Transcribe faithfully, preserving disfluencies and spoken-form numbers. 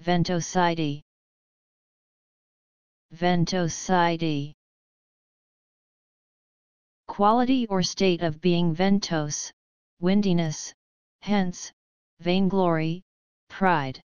Ventosity. Ventosity. Quality or state of being ventose, windiness, hence, vainglory, pride.